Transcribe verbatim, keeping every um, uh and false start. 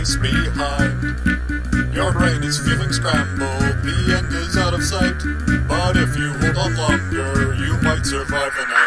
space behind. Your brain is feeling scrambled, the end is out of sight. But if you hold on longer, you might survive the night.